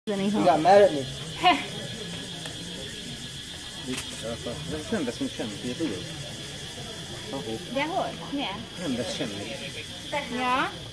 You got mad at me. Nem veszünk semmit, ugye tudod? De hogy? Milyen? Nem vesz semmit. Ja.